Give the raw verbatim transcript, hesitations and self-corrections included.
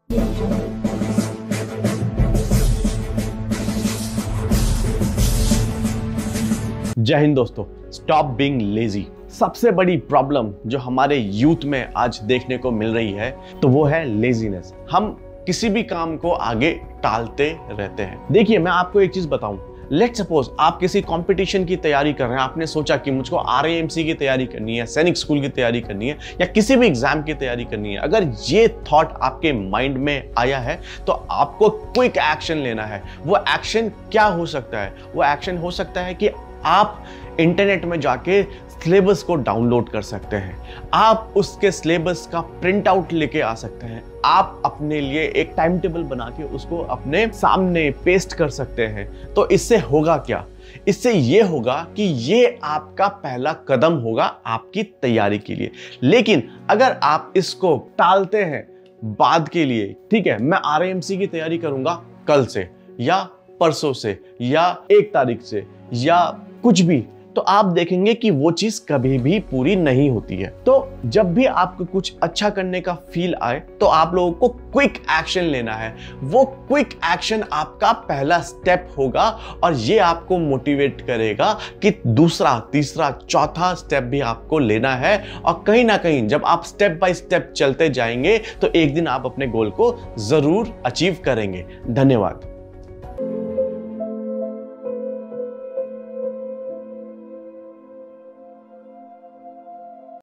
जय हिंद दोस्तों। Stop being lazy. सबसे बड़ी प्रॉब्लम जो हमारे यूथ में आज देखने को मिल रही है तो वो है लेजीनेस। हम किसी भी काम को आगे टालते रहते हैं। देखिए, मैं आपको एक चीज बताऊं। लेट्स सपोज आप किसी कंपटीशन की तैयारी कर रहे हैं। आपने सोचा कि मुझको आर ए एम सी की तैयारी करनी है, सैनिक स्कूल की तैयारी करनी है या किसी भी एग्जाम की तैयारी करनी है। अगर ये थॉट आपके माइंड में आया है तो आपको क्विक एक्शन लेना है। वो एक्शन क्या हो सकता है? वो एक्शन हो सकता है कि आप इंटरनेट में जाके सिलेबस को डाउनलोड कर सकते हैं। आप उसके सिलेबस का प्रिंट आउट लेके आ सकते हैं। आप अपने लिए एक टाइम टेबल बना के उसको अपने सामने पेस्ट कर सकते हैं। तो इससे होगा क्या? इससे ये होगा कि ये आपका पहला कदम होगा आपकी तैयारी के लिए। लेकिन अगर आप इसको टालते हैं बाद के लिए, ठीक है, मैं आर ए एम सी की तैयारी करूंगा कल से या परसों से या एक तारीख से या कुछ भी, तो आप देखेंगे कि वो चीज कभी भी पूरी नहीं होती है। तो जब भी आपको कुछ अच्छा करने का फील आए तो आप लोगों को क्विक एक्शन लेना है। वो क्विक एक्शन आपका पहला स्टेप होगा और ये आपको मोटिवेट करेगा कि दूसरा, तीसरा, चौथा स्टेप भी आपको लेना है। और कहीं ना कहीं जब आप स्टेप बाय स्टेप चलते जाएंगे तो एक दिन आप अपने गोल को जरूर अचीव करेंगे। धन्यवाद।